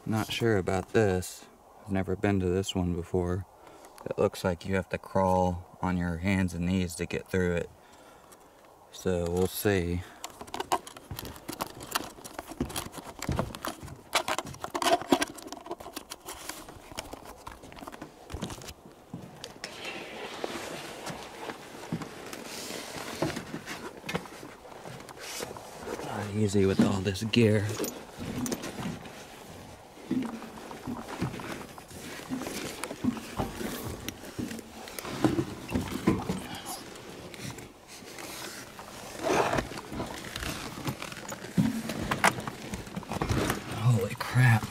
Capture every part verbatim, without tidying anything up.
Not sure about this. I've never been to this one before. It looks like you have to crawl on your hands and knees to get through it. So we'll see. Not easy with all this gear. Holy crap.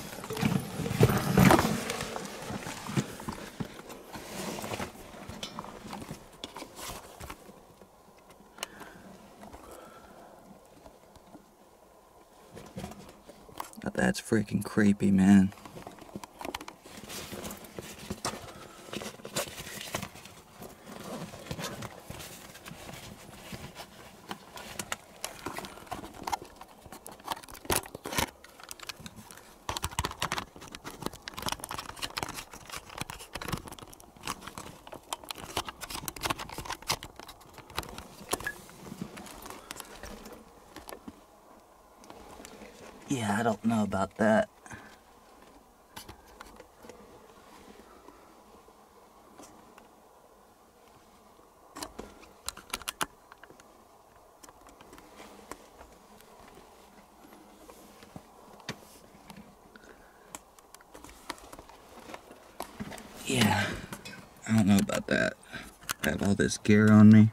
That's freaking creepy, man. Yeah, I don't know about that. Yeah, I don't know about that. I have all this gear on me.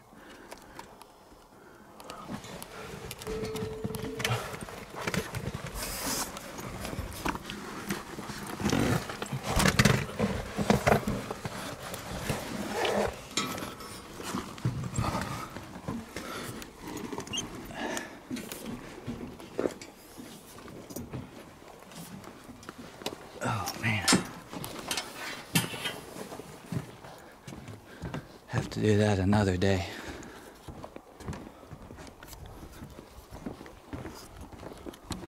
Oh man. Have to do that another day.